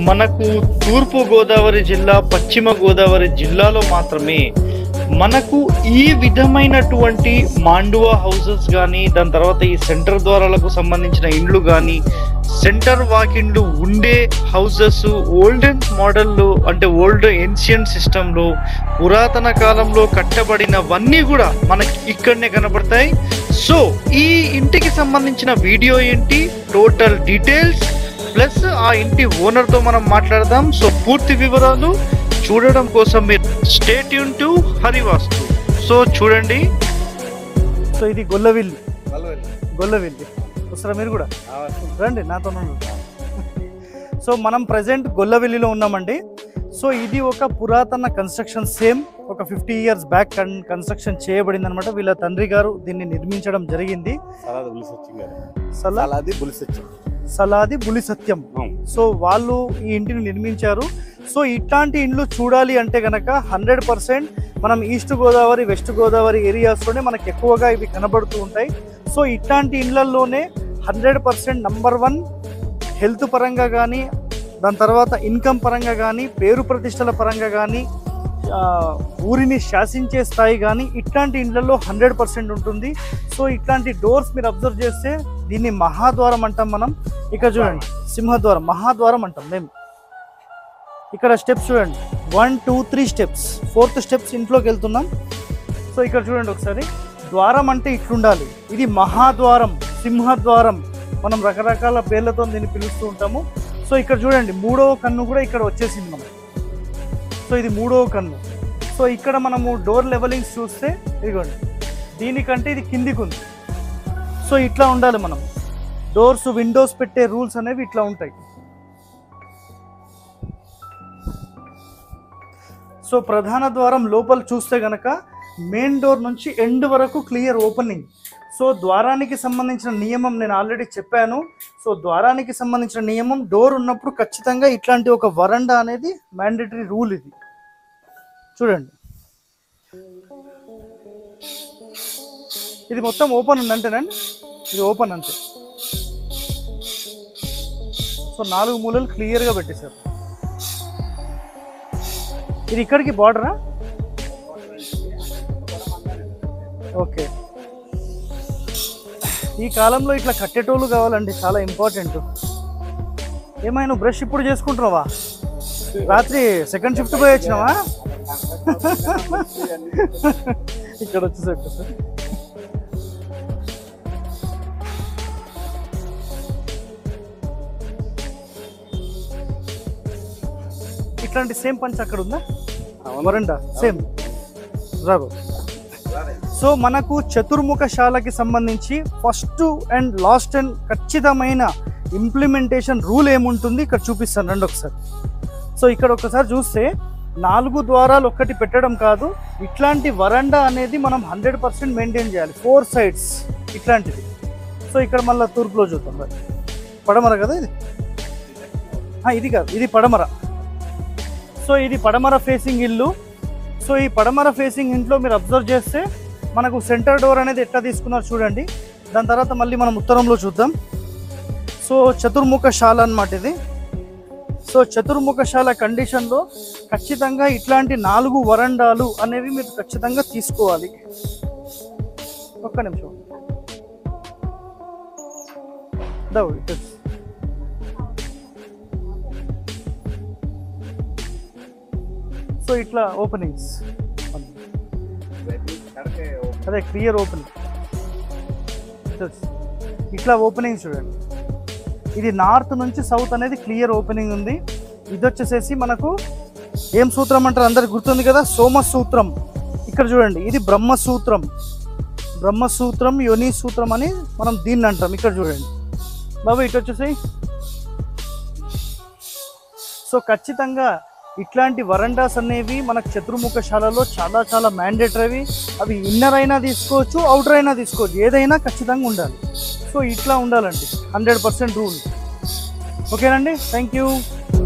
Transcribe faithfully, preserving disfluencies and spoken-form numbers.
మనకు తూర్పు గోదావరి జిల్లా, పశ్చిమ గోదావరి జిల్లాలో మాత్రమే మనకు ఈ విధమైనటువంటి మాండువా హౌసెస్ కానీ, దాని తర్వాత ఈ సెంటర్ ద్వారాలకు సంబంధించిన ఇండ్లు కానీ, సెంటర్ వాకిండ్లు ఉండే హౌసెస్ ఓల్డెన్ మోడల్లో, అంటే ఓల్డ్ ఏన్షియంట్ సిస్టంలో, పురాతన కాలంలో కట్టబడినవన్నీ కూడా మనకి ఇక్కడనే కనబడతాయి. సో ఈ ఇంటికి సంబంధించిన వీడియో ఏంటి, టోటల్ డీటెయిల్స్ ప్లస్ ఆ ఇంటి ఓనర్తో మనం మాట్లాడదాం. సో పూర్తి వివరాలు చూడడం కోసం మీరు stay tune to Harivastu. So చూడండి. సో ఇది గొల్లవిల్లి, గొల్లవిల్లి వస్తారా మీరు కూడా? రండి నాతో. సో మనం ప్రజెంట్ గొల్లవిల్లిలో ఉన్నామండి. సో ఇది ఒక పురాతన కన్స్ట్రక్షన్, సేమ్ ఒక ఫిఫ్టీ ఇయర్స్ బ్యాక్ కన్స్ట్రక్షన్ చేయబడింది అనమాట. వీళ్ళ తండ్రి గారు దీన్ని నిర్మించడం జరిగింది. సలాది బులి సత్యం. సో వాళ్ళు ఈ ఇంటిని నిర్మించారు. సో ఇట్లాంటి ఇండ్లు చూడాలి అంటే కనుక హండ్రెడ్ పర్సెంట్ మనం ఈస్ట్ గోదావరి, వెస్ట్ గోదావరి ఏరియాస్లోనే మనకు ఎక్కువగా ఇవి కనబడుతూ ఉంటాయి. సో ఇట్లాంటి ఇండ్లల్లోనే hundred percent number one health పరంగా కానీ, దాని తర్వాత ఇన్కమ్ పరంగా కానీ, పేరు ప్రతిష్టల పరంగా కానీ, ఊరిని శాసించే స్థాయి కానీ ఇట్లాంటి ఇండ్లలో హండ్రెడ్ పర్సెంట్ ఉంటుంది. సో ఇట్లాంటి డోర్స్ మీరు అబ్జర్వ్ చేస్తే దీన్ని మహాద్వారం అంటాం మనం. ఇక్కడ చూడండి, సింహద్వారం, మహాద్వారం అంటాం మేము. ఇక్కడ స్టెప్స్ చూడండి, one two three steps, fourth steps ఇంట్లోకి వెళ్తున్నాం. సో ఇక్కడ చూడండి ఒకసారి, ద్వారం అంటే ఇట్లుండాలి. ఇది మహాద్వారం, సింహద్వారం, మనం రకరకాల పేర్లతో దీన్ని పిలుస్తూ ఉంటాము. సో ఇక్కడ చూడండి, మూడవ కన్ను కూడా ఇక్కడ వచ్చేసింది మనం. సో ఇది మూడవ కన్ను. సో ఇక్కడ మనము డోర్ లెవెలింగ్స్ చూస్తే ఇదిగోండి, దీనికంటే ఇది కిందికి ఉంది. సో ఇట్లా ఉండాలి మనం. డోర్స్, విండోస్ పెట్టే రూల్స్ అనేవి ఇట్లా ఉంటాయి. సో ప్రధాన ద్వారం లోపల చూస్తే గనక మెయిన్ డోర్ నుంచి ఎండ్ వరకు క్లియర్ ఓపెనింగ్. సో ద్వారానికి సంబంధించిన నియమం నేను ఆల్రెడీ చెప్పాను. సో ద్వారానికి సంబంధించిన నియమం, డోర్ ఉన్నప్పుడు ఖచ్చితంగా ఇట్లాంటి ఒక వరండా అనేది మ్యాండేటరీ రూల్. ఇది చూడండి, ఇది మొత్తం ఓపెన్ ఉందంటేనండి, ఇది ఓపెన్ అంతే. సో నాలుగు మూలలు క్లియర్గా పెట్టేశారు. ఇది ఇక్కడికి బార్డరా? ఓకే. ఈ కాలంలో ఇట్లా కట్టేటోళ్ళు కావాలండి, చాలా ఇంపార్టెంట్. ఏమైనా బ్రష్ ఇప్పుడు చేసుకుంటున్నావా? రాత్రి సెకండ్ షిఫ్ట్ పోయి వచ్చినావా? ఇక్కడ వచ్చేసరికి సార్ ఇట్లాంటి సేమ్ పంచ్ అక్కడ ఉందా వరండా? సేమ్ రాదు. సో మనకు చతుర్ముఖ శాలకి సంబంధించి ఫస్ట్ అండ్ లాస్ట్ అండ్ ఖచ్చితమైన ఇంప్లిమెంటేషన్ రూల్ ఏముంటుంది ఇక్కడ చూపిస్తాను రండి ఒకసారి. సో ఇక్కడ ఒకసారి చూస్తే నాలుగు ద్వారాలు ఒక్కటి పెట్టడం కాదు, ఇట్లాంటి వరండా అనేది మనం హండ్రెడ్ పర్సెంట్ మెయింటైన్ చేయాలి, ఫోర్ సైడ్స్ ఇట్లాంటిది. సో ఇక్కడ మళ్ళీ తూర్పులో చూద్దాం. పడమర కదా ఇది? ఇది కాదు, ఇది పడమర. సో ఇది పడమర ఫేసింగ్ ఇల్లు. సో ఈ పడమర ఫేసింగ్ ఇంట్లో మీరు అబ్జర్వ్ చేస్తే మనకు సెంటర్ డోర్ అనేది ఎట్లా తీసుకున్నారు చూడండి. దాని తర్వాత మళ్ళీ మనం ఉత్తరంలో చూద్దాం. సో చతుర్ముఖ శాల అన్నమాట ఇది. సో చతుర్ముఖ శాల కండిషన్లో ఖచ్చితంగా ఇట్లాంటి నాలుగు వరండాలు అనేవి మీరు ఖచ్చితంగా తీసుకోవాలి. ఒక్క నిమిషం. సో ఇట్లా ఓపెనింగ్స్, అదే క్లియర్ ఓపెనింగ్, ఇట్లా ఓపెనింగ్స్ చూడండి. ఇది నార్త్ నుంచి సౌత్ అనేది క్లియర్ ఓపెనింగ్ ఉంది. ఇది వచ్చేసేసి మనకు ఏం సూత్రం అంటారు అందరికి గుర్తుంది కదా, సోమసూత్రం. ఇక్కడ చూడండి, ఇది బ్రహ్మసూత్రం, బ్రహ్మసూత్రం యోని సూత్రం అని మనం దీన్ని అంటాం. ఇక్కడ చూడండి బాబు, ఇటు వచ్చేసి. సో ఖచ్చితంగా ఇట్లాంటి వరండాస్ అనేవి మనకు చతుర్ముఖ శాలలో చాలా చాలా మ్యాండేటరీ. అవి ఇన్నర్ అయినా తీసుకోవచ్చు, అవుటర్ అయినా తీసుకోవచ్చు, ఏదైనా ఖచ్చితంగా ఉండాలి. సో ఇట్లా ఉండాలండి, హండ్రెడ్ పర్సెంట్ రూల్. ఓకేనండి, థ్యాంక్ యూ.